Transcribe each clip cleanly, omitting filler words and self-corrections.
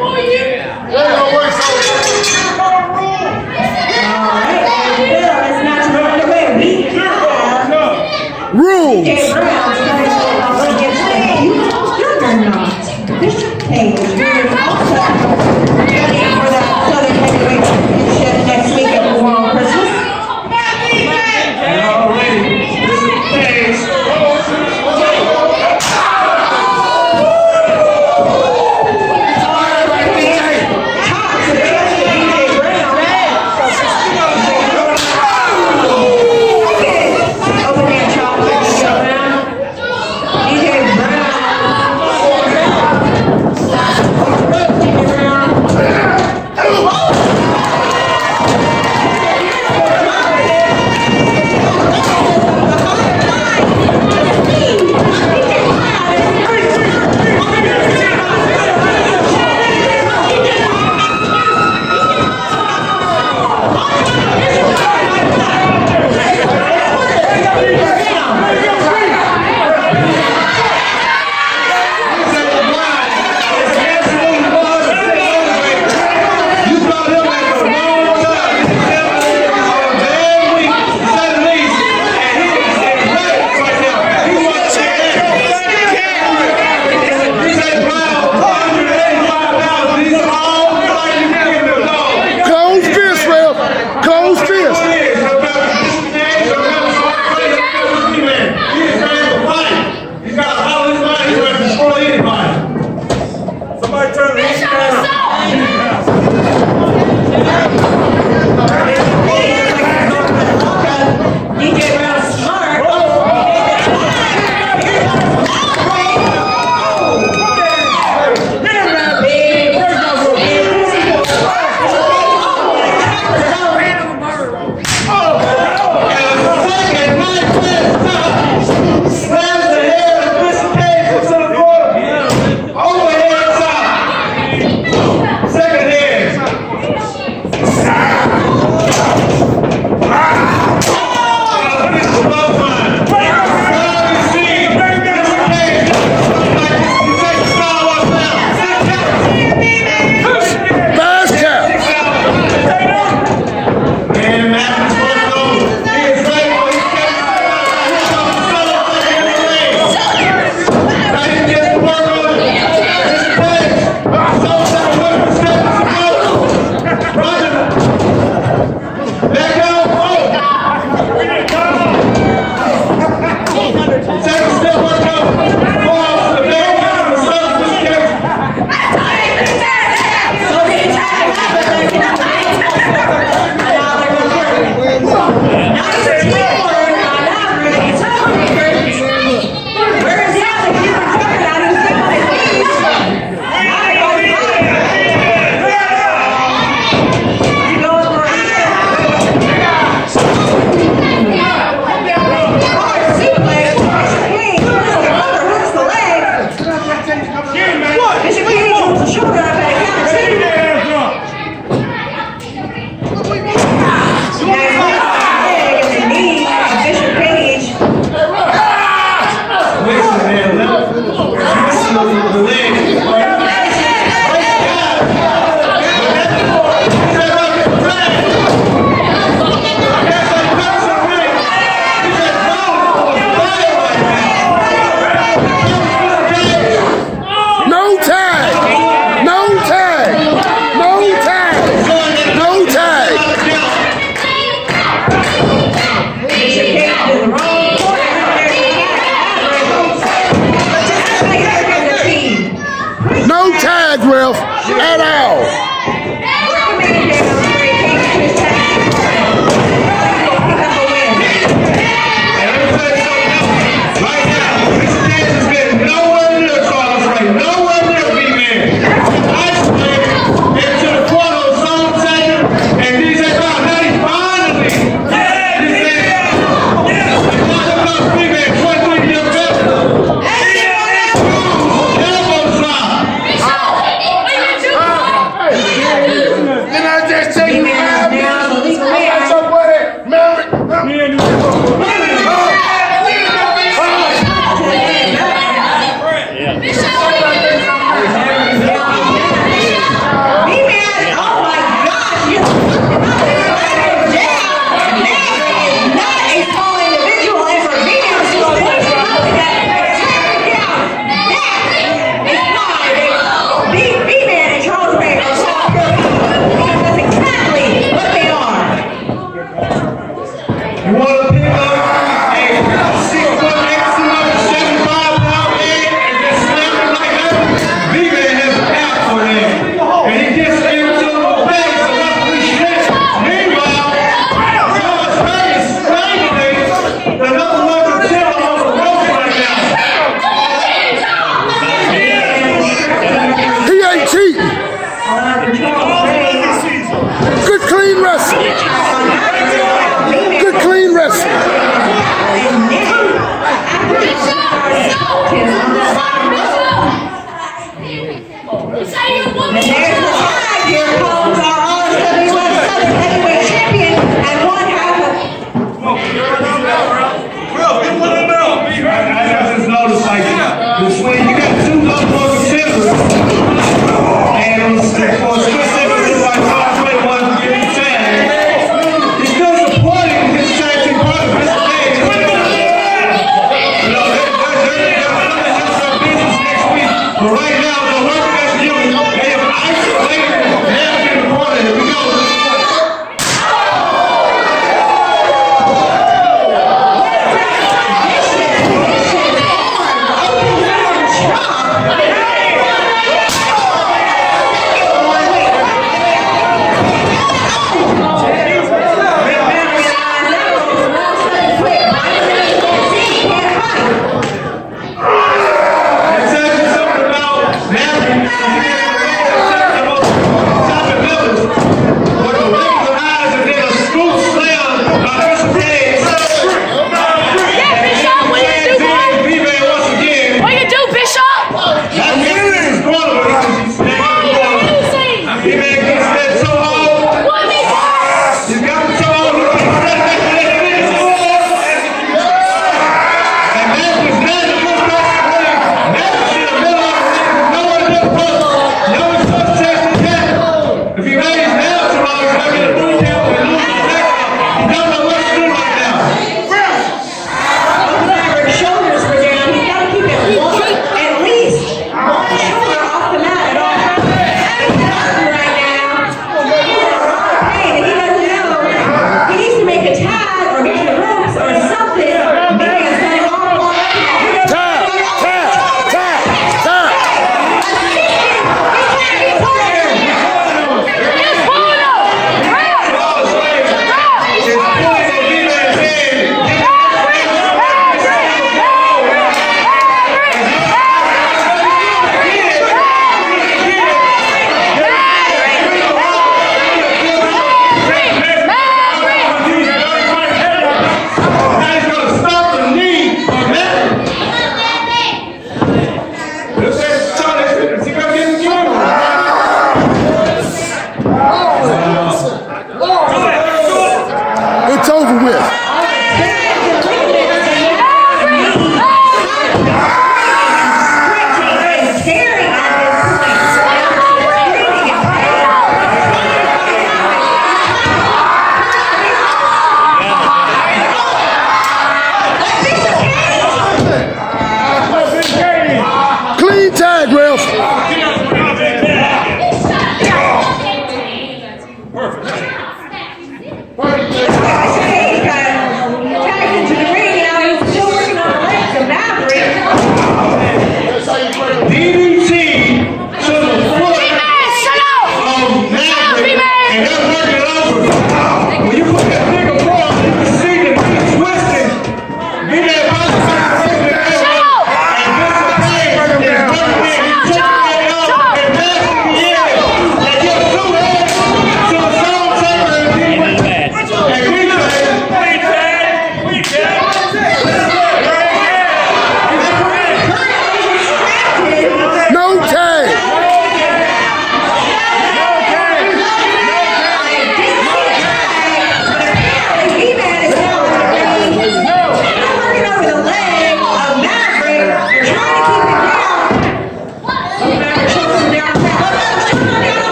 Hey! And there's the tag. Here comes our RWS Southern Heavyweight Champion and one half of... I just noticed, like, between you got two local contenders, and for specifically like Cosplay wasn't getting tagged, he's still supporting his tag team partner, Mr. Dave. You know, they're going to have some business next week, but right now, the work best unit, they have isolated him in the corner. Here we go.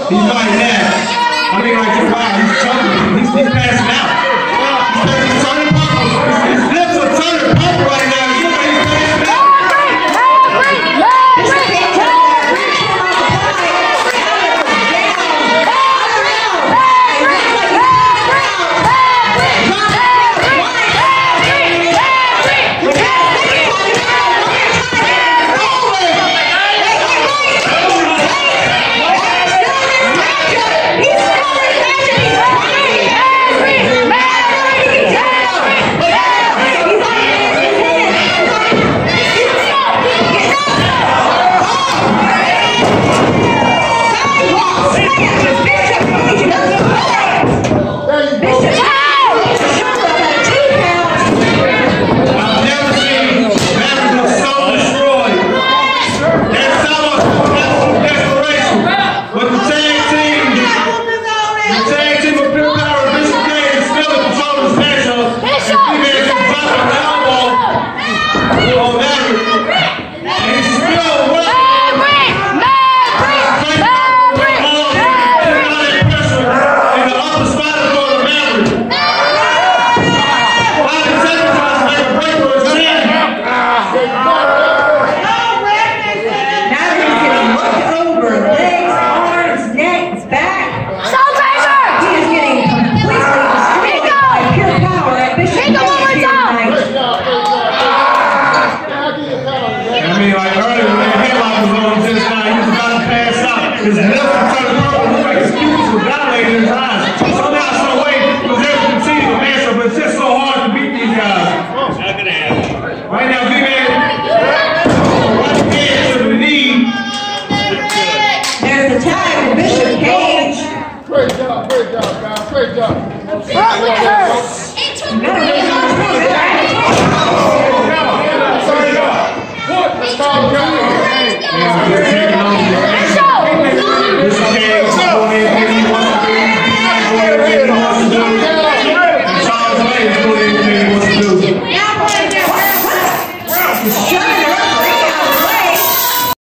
He's fighting that. I mean, like, wow, he's choking. He's passing out. He's turning purple. His lips are turning purple right now. You know he's passing out. His lips are turning purple. Look like his pupils were dilated in his eyes. Somehow, some way, he was able to continue to answer, but it's just so hard to beat these guys. Not gonna happen. Right now, big man, right hand to the knee. There's a tag for Bishop Cage. Great job, guys. Great job. You gotta really